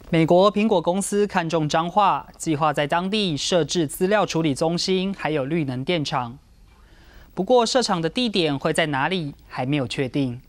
美国苹果公司看中彰化，计划在当地设置资料处理中心，还有绿能电厂。不过，设厂的地点会在哪里，还没有确定。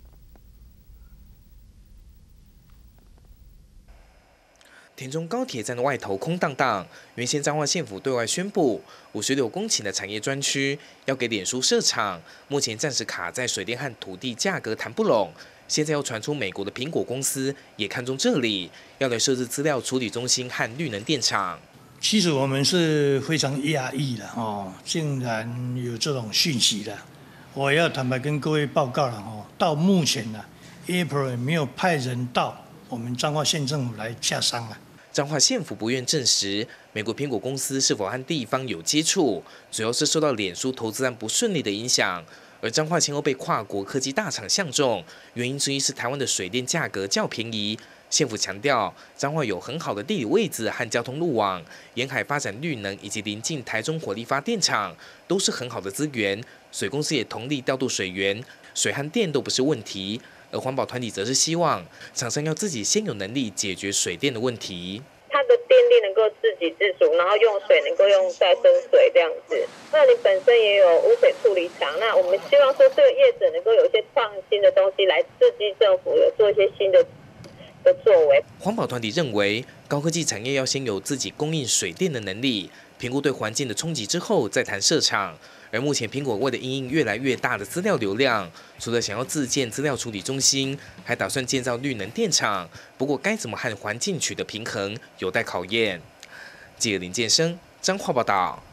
田中高铁站的外头空荡荡，原先彰化县府对外宣布，56公顷的产业专区要给脸书设厂，目前暂时卡在水电和土地价格谈不拢。现在又传出美国的苹果公司也看中这里，要来设置资料处理中心和绿能电厂。 其实我们是非常讶异的哦，竟然有这种讯息的。我要坦白跟各位报告了哦，到目前呢 ，April 没有派人到我们彰化县政府来洽商了。 彰化县府不愿证实美国苹果公司是否和地方有接触，主要是受到脸书投资案不顺利的影响。而彰化前后被跨国科技大厂相中，原因之一是台湾的水电价格较便宜。县府强调，彰化有很好的地理位置和交通路网，沿海发展绿能以及临近台中火力发电厂，都是很好的资源。水公司也同力调度水源，水和电都不是问题。而环保团体则是希望厂商要自己先有能力解决水电的问题。 它的电力能够自给自足，然后用水能够用再生水这样子。那你本身也有污水处理厂，那我们希望说这个业者能够有一些创新的东西来刺激政府有做一些新的作为。 环保团体认为，高科技产业要先有自己供应水电的能力，评估对环境的冲击之后再谈设厂。而目前苹果为了因应越来越大的资料流量，除了想要自建资料处理中心，还打算建造绿能电厂。不过该怎么和环境取得平衡，有待考验。记者林建生彰化报道。